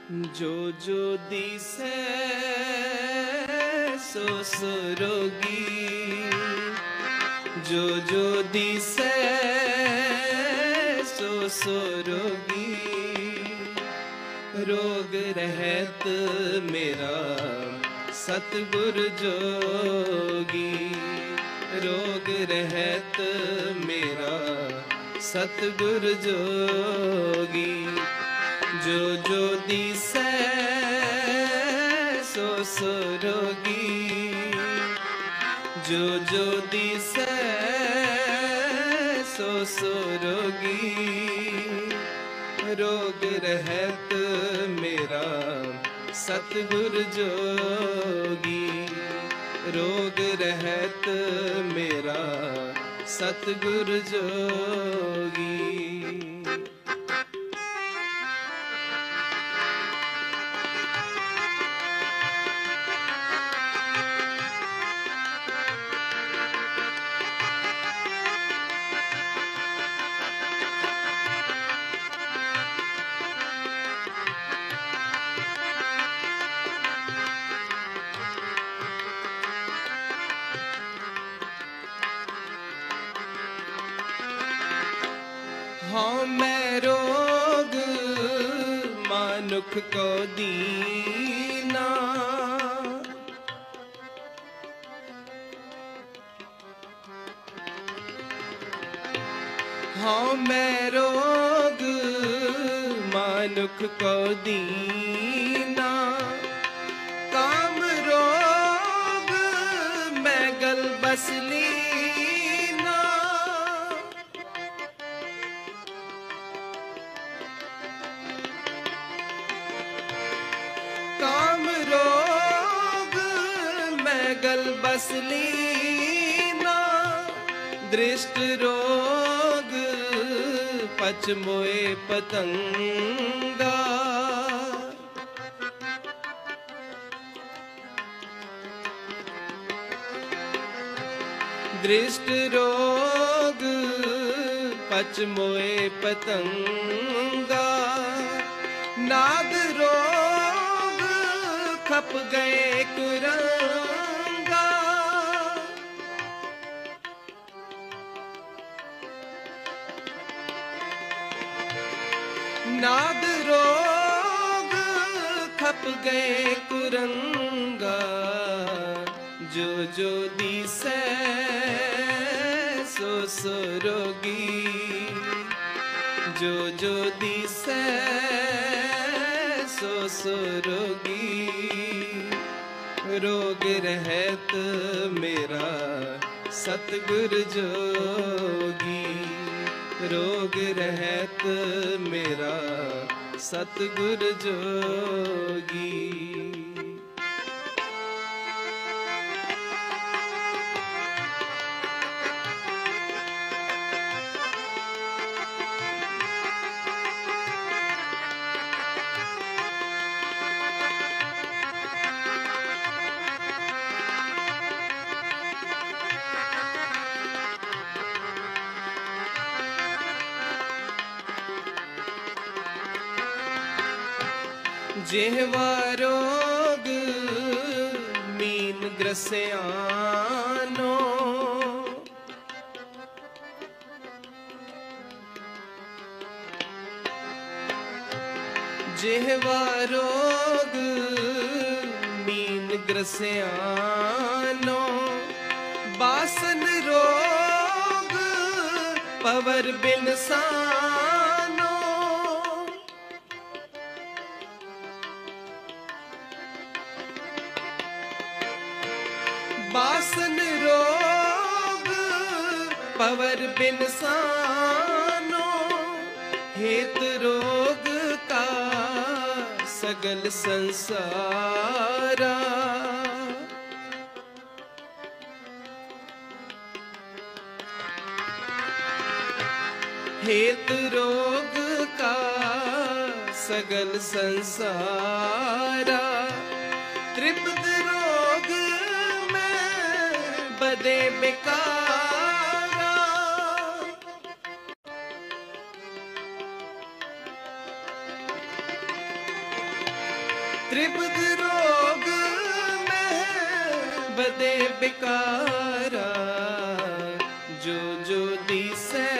जो जो दिसे सो सो रोगी, जो जो दिसे सो सो रोगी। रोग रहत मेरा सतगुर जोगी, रोग रहत मेरा सतगुर जोगी। जो जो दिसे सो सो रोगी, जो जो दिसे सो सो रोगी। रोग रहत मेरा सतगुर जोगी, रोग रहत मेरा सतगुर जोगी। हाँ मैं रोग मानुख को दीना, हाँ मैं रोग मानुख को दीना। काम रोग मैं गल बस लीना, काम रोग मैं गल बस लीना। दृष्ट रोग पच मोए पतंगा, दृष्ट रोग पच मोए पतंगा। नाग रोग खप गए कुरंगा, नाग रोग खप गए कुरंगा। जो जो दिसे सो सो रोगी, जो जो दिसे सो सो रोगी। रोग रहत मेरा सतगुर जोगी, रोग रहत मेरा सतगुर जोगी। जेहवा रोग मीन ग्रस्यानो, जेहवा रोग मीन ग्रस्यानो। बासन रोग पवर बिनसानो, बासन रोग पवर बिनसानो। हेत रोग का सगल संसारा, हेत रोग का सगल संसारा। तृप्त रोग में बदे बेकारा, त्रिपद रोग में बदे बिकारा, जो जो दिसै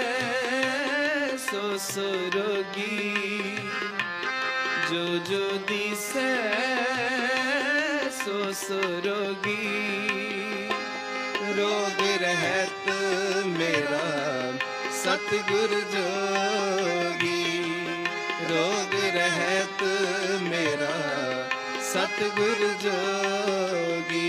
सो सो रोगी, जो जो दिसै सो सो रोगी। रोग रहत मेरा सतगुर जोगी, रोग रहत मेरा सतगुर जोगी।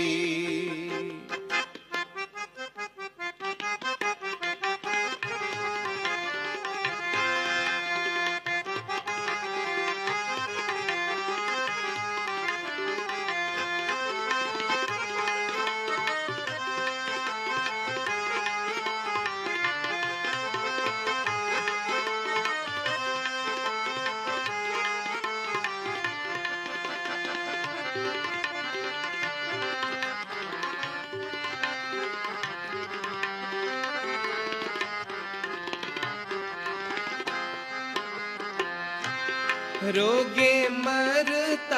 रोगे मरता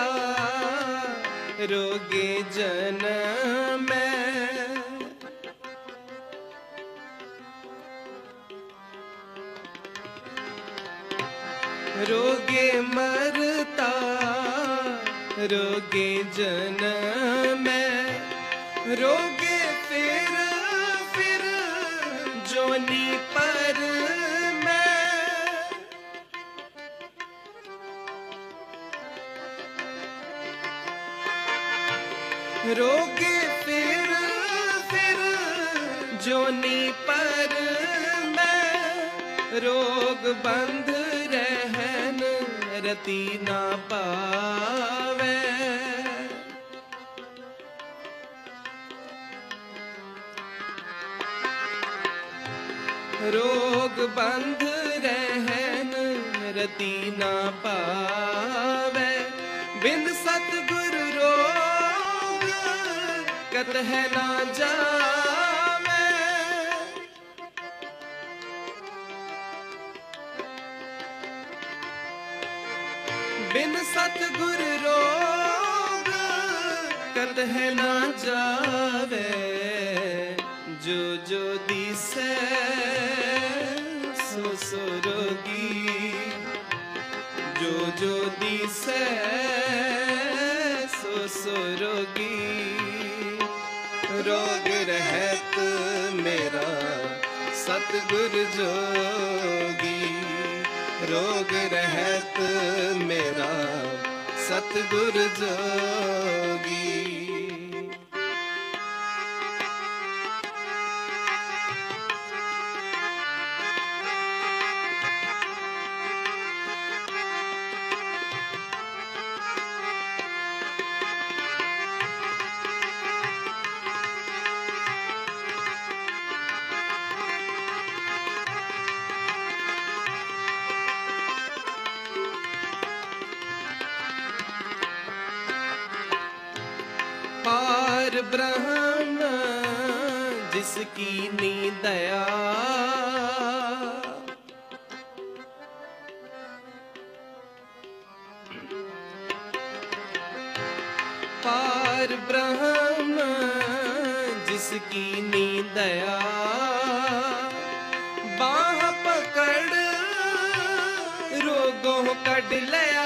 रोगे जन्म में, रोगे मरता रोगे जन्म में, रोगे फिर जोनी पर रोगे फिर जोनी पर मैं, रोग बंध रहन रति ना पावे। रोग बंध रहन रति ना पावे, बिन सतगुर रोग कत है ना जावे। बिन सतगुर रोग कत है ना जावे, जो जो दिसै सो सो रोगी, जो जो दिसै सो सो रोगी। रोग रहत मेरा सतगुर जोगी, रोग रहत मेरा सतगुर जोगी। पार ब्रह्म जिसकी नी दया, पार ब्रह्म जिसकी नी दया, बाह पकड़ रोगों कढ लया।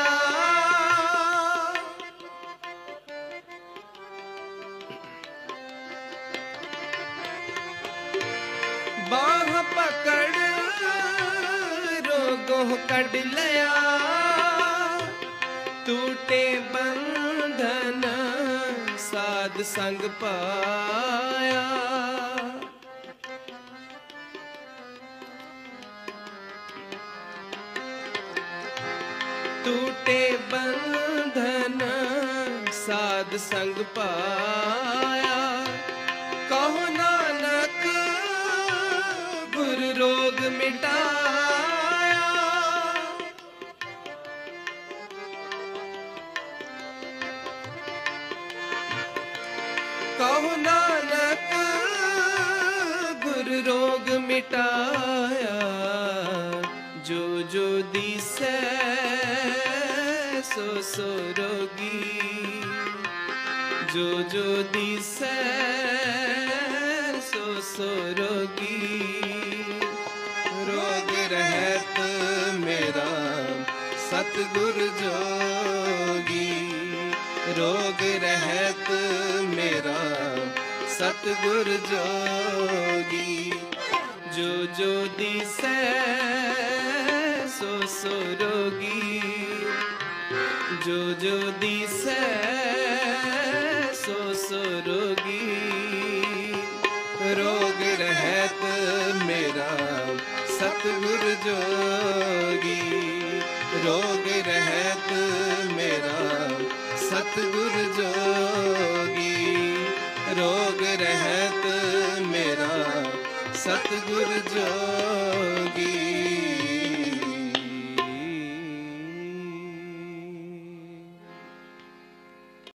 बाह पकड़ रोगों कढ लया, टूटे बंधन साध संग पाया। टूटे बंधन साध संग पाया, कहो नानक गुर रोग मिटाया। कहो नानक गुर रोग मिटाया, जो जो दिसै सो सो रोगी, जो जो दिसै सो सो रोगी। रोग रहत मेरा सतगुर जोगी, रोग रहत मेरा सतगुर जोगी। जो जो दिसै सो सो रोगी, जो जो दिसै सो सो रोगी। रोग रहत मेरा सतगुर जोगी, रोग रहत मेरा सतगुर जोगी। रोग रहत मेरा सतगुर जोगी।